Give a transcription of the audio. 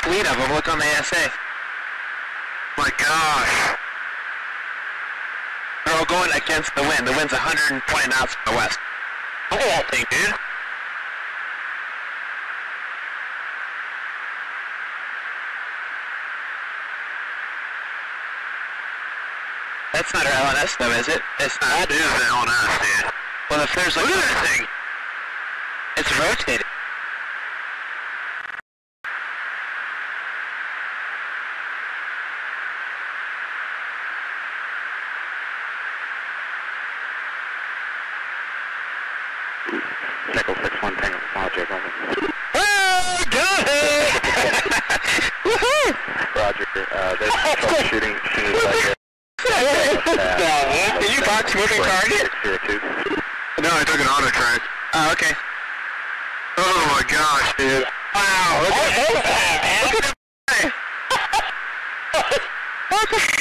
fleet of them. Look on the ASA. My gosh. They're all going against the wind. The wind's 120 knots from the west. Look at that thing, dude. That's not our LNS though, is it? It's not. That is the LNS, dude. Well, if there's like... Look at that thing. It's rotating. Nickel 6-1 Tango Roger, over. Oh, got it! Woohoo! Roger, there's troubleshooting as soon as I Did you box moving target? 02. No, I took an auto track. Oh, okay. Oh my gosh, dude. Wow, look at that, man. Look at that.